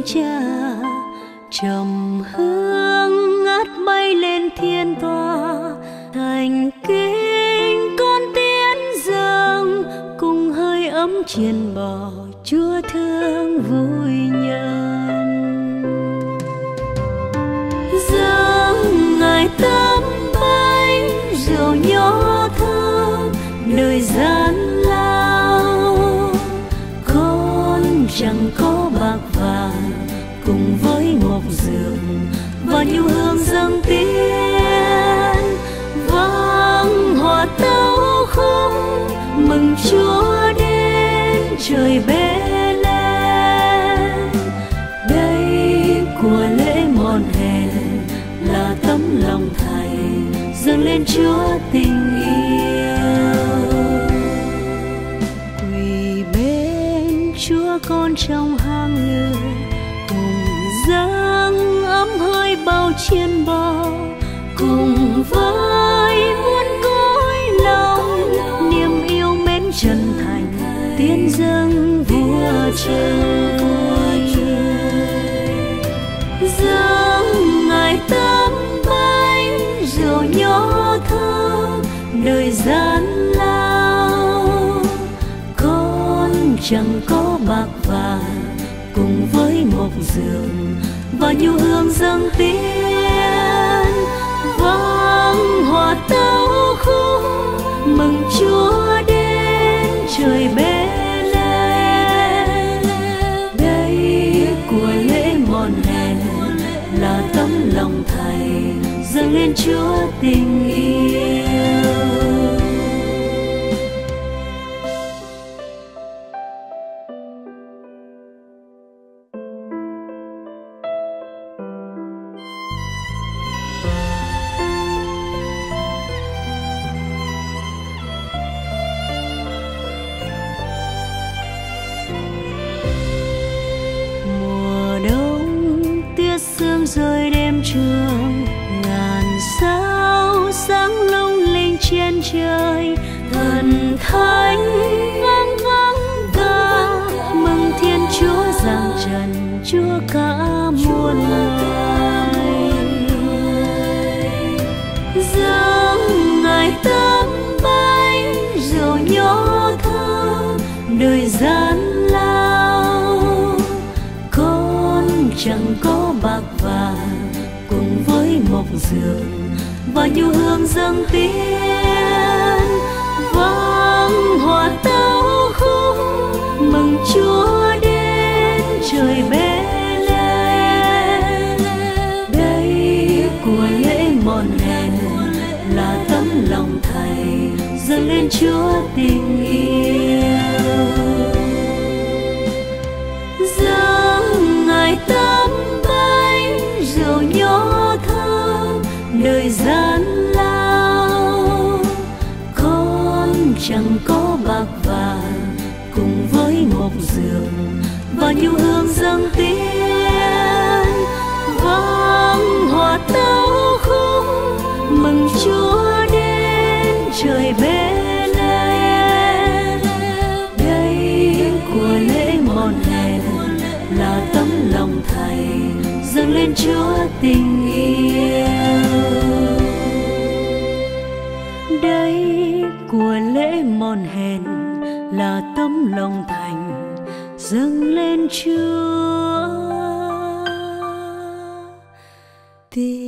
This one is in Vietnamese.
trà, trầm hương ngát bay lên thiên tòa. Thành kính con tiến dâng, cùng hơi ấm chiên bò Chúa thương vui nhân. Dâng Ngài tấm bánh rượu nho thơm, đời gian lao con chẳng có bạc vàng, cùng với ngọc dường và nhu hương dâng tiến. Vang hòa tấu khúc mừng Chúa đến trời Bê-lêm. Đây của lễ mòn hèn là tấm lòng Thầy dâng lên Chúa tình yêu. Quỳ bên Chúa con trong hang người, cùng dâng ấm hơi bao chiên bò, cùng với muôn cõi lòng niềm yêu mến chân thành tiến dâng vua trời. Dâng Ngài tấm bánh rượu nho thơm, đời gian lao con chẳng có bạc vàng, cùng với ngọc dường và nhu hương dâng tiến. Vang hòa tấu khúc mừng Chúa đến trời Bê-lêm. Đây của lễ mòn hèn là tấm lòng Thầy dâng lên Chúa tình yêu. Rơi đêm trường, ngàn sao sáng lung linh trên trời. Thần thánh vang vang ca mừng Thiên Chúa giáng trần, Chúa cả muôn loài. Dâng Ngài tấm bánh rượu nho thơm, đời gian lao con chẳng có bạc vàng, cùng với ngọc dường và nhu hương dâng tiến. Vang hòa tấu khúc mừng Chúa đến trời Bê-lêm. Đây của lễ mòn hèn là tấm lòng Thầy dâng lên Chúa tình yêu. Dâng Ngài tấm bánh rượu nho thơm, đời gian lao con chẳng có bạc vàng, cùng với ngọc dường và nhu hương dâng tiến. Vang hòa tấu khúc mừng Chúa đến trời Bê-lêm. Đây của lễ mòn hèn là tấm lòng Thầy dâng lên Chúa tình yêu. Đây của lễ mòn hèn là tấm lòng Thành dâng lên Chúa tình